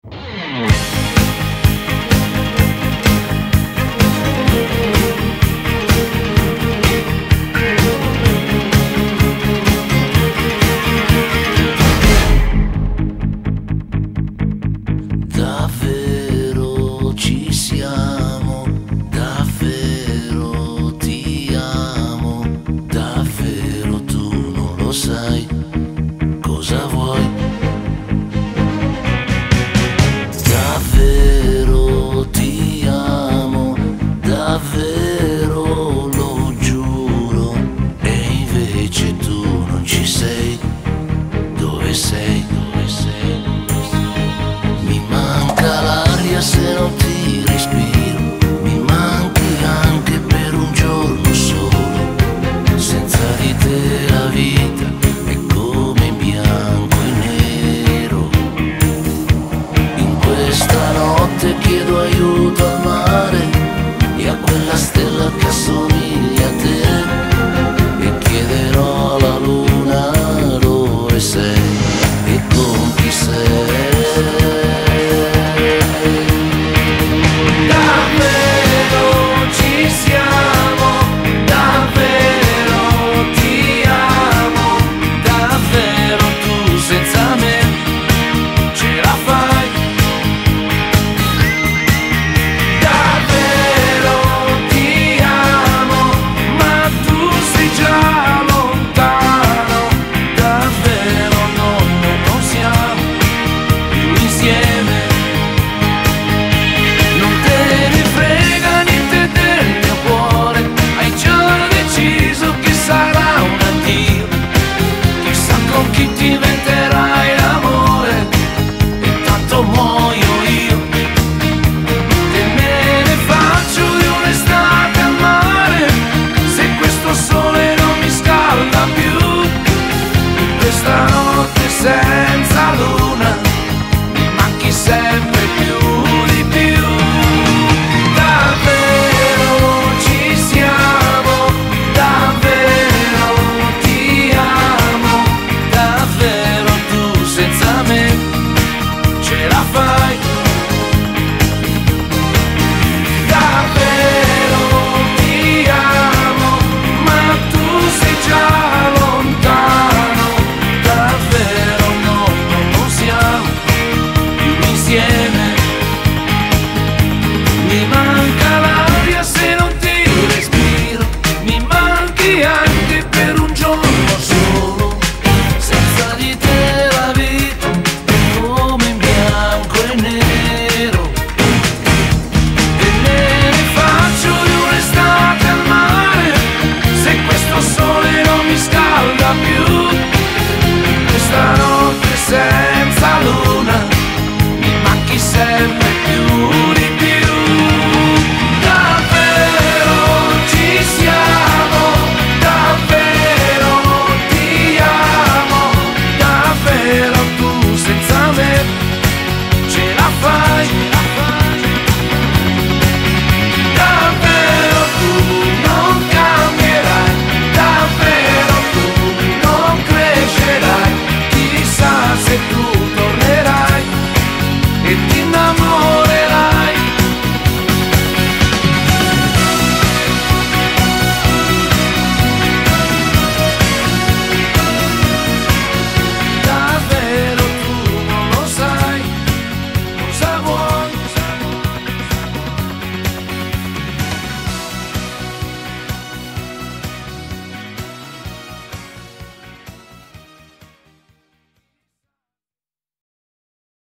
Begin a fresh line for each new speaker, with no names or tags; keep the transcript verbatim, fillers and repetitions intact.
Davvero ci siamo, davvero ti amo, davvero tu non lo sai cosa vuoi. Davvero ti amo, davvero lo giuro, e invece tu non ci sei. Dove sei? Dove sei? Mi manca l'aria se non ti respiro, mi manchi anche per un giorno solo. Senza di te la vita è come in bianco e nero. In questa notte chiedo aiuto al mare e a quella stella che assomiglia a te, e chiederò alla luna dove sei e con chi sei.
Senza luna mi manchi sempre più di più. Davvero ci siamo, davvero ti amo, davvero tu senza me ce la fai. Davvero ti amo, ma tu sei già lontano. Davvero yeah.